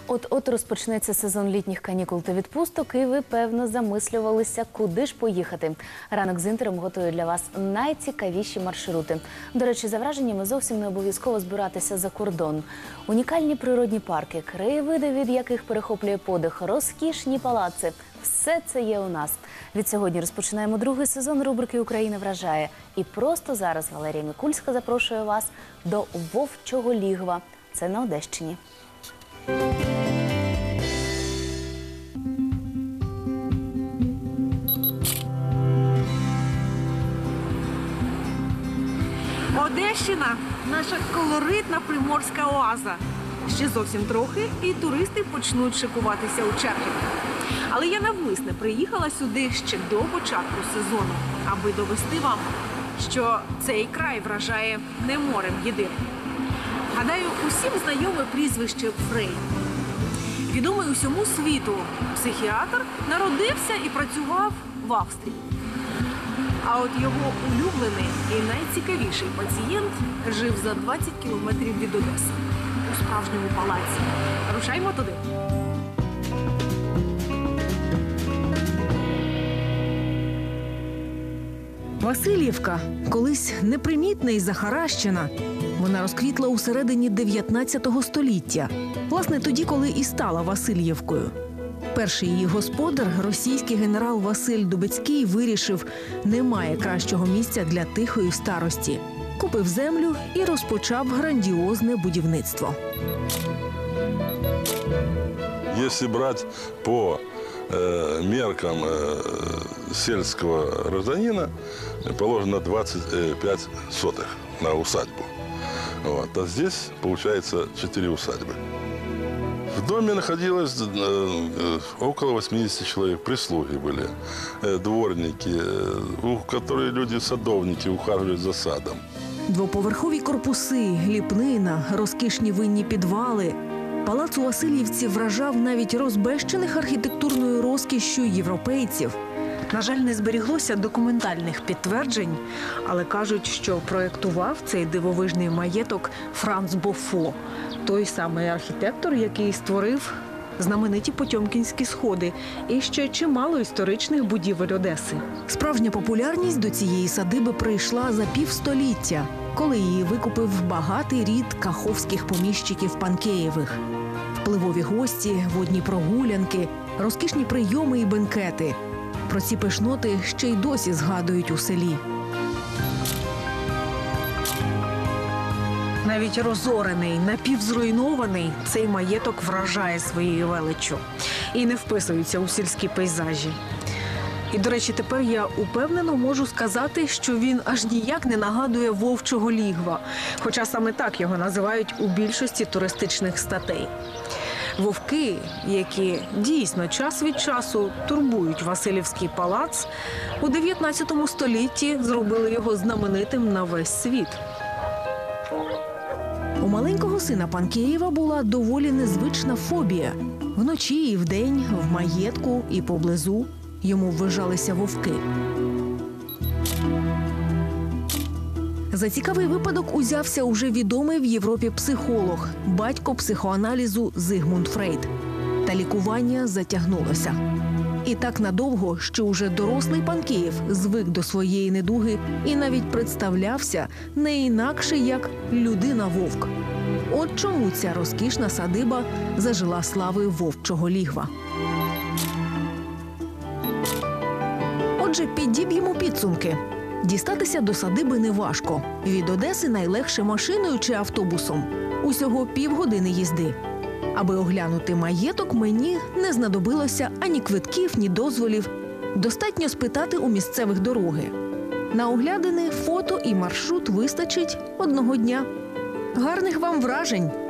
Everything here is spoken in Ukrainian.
От розпочнеться сезон літніх канікул та відпусток, і ви, певно, замислювалися, куди ж поїхати. Ранок з Інтером готує для вас найцікавіші маршрути. До речі, за враженнями зовсім не обов'язково збиратися за кордон. Унікальні природні парки, краєвиди, від яких перехоплює подих, розкішні палаци – все це є у нас. Від сьогодні розпочинаємо другий сезон рубрики «Україна вражає». І просто зараз Валерія Мікульська запрошує вас до Вовчого Лігва. Це на Одещині. Одещина – наша колоритна приморська оаза. Ще зовсім трохи, і туристи почнуть шикуватися у черги. Але я навмисне приїхала сюди ще до початку сезону, аби довести вам, що цей край вражає не морем єдиним. Гадаю, усім знайоме прізвище Фрейд. Відомий усьому світу психіатр народився і працював в Австрії. А от його улюблений і найцікавіший пацієнт жив за 20 кілометрів від Одеси, у справжньому палаці. Рушаймо туди. Васильівка, колись непримітна і захаращена, вона розквітла у середині 19 століття. Власне, тоді, коли і стала Васильівкою. Перший її господар, російський генерал Василь Дубецький, вирішив, немає кращого місця для тихої старості. Купив землю і розпочав грандіозне будівництво. Якщо брати по меркам сельского гражданина, положено 25 сотых на усадьбу. Вот. А здесь, получается, 4 усадьбы. В доме находилось около 80 человек, прислуги были, дворники, которые люди, садовники, ухаживают за садом. Двоповерхові корпуси, ліпнина, розкішні винні підвали. Палац у Васильівці вражав навіть розбещених архітектурною розкішшю європейців. На жаль, не зберіглося документальних підтверджень, але кажуть, що проєктував цей дивовижний маєток Франц Бофо, той самий архітектор, який створив знамениті Потьомкінські сходи і ще чимало історичних будівель Одеси. Справжня популярність до цієї садиби прийшла за півстоліття, коли її викупив багатий рід каховських поміщиків Панкеєвих. Впливові гості, водні прогулянки, розкішні прийоми і бенкети. Про ці пишноти ще й досі згадують у селі. Навіть розорений, напівзруйнований, цей маєток вражає своєю величчю і не вписується у сільські пейзажі. І, до речі, тепер я упевнено можу сказати, що він аж ніяк не нагадує Вовчого Лігва, хоча саме так його називають у більшості туристичних статей. Вовки, які дійсно час від часу турбують Васильівський палац, у 19 столітті зробили його знаменитим на весь світ. У маленького сина Панкеєва була доволі незвична фобія. Вночі і вдень, в маєтку і поблизу йому ввижалися вовки. За цікавий випадок узявся уже відомий в Європі психолог, батько психоаналізу Зигмунд Фрейд. Та лікування затягнулося. І так надовго, що уже дорослий Панкеєв звик до своєї недуги і навіть представлявся не інакше, як людина-вовк. От чому ця розкішна садиба зажила славою Вовчого Лігва. Отже, підіб'ємо підсумки. Дістатися до садиби неважко. Від Одеси найлегше машиною чи автобусом. Усього півгодини їзди. Аби оглянути маєток, мені не знадобилося ані квитків, ні дозволів. Достатньо спитати у місцевих дороги. На оглядини, фото і маршрут вистачить одного дня. Гарних вам вражень!